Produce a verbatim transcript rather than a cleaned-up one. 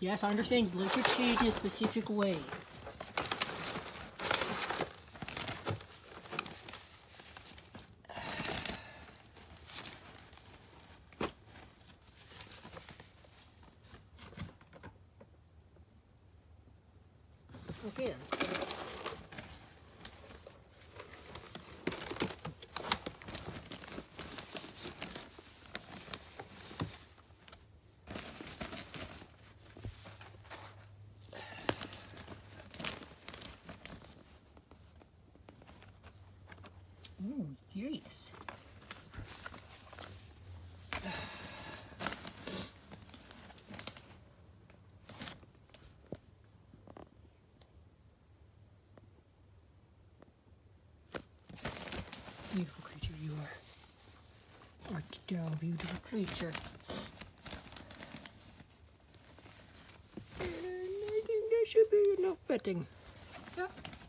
Yes, I understand. You like your change in a specific way. Okay then. Ooh, furious. Beautiful creature you are. Art down, beautiful creature. And I think that should be enough petting. Yeah.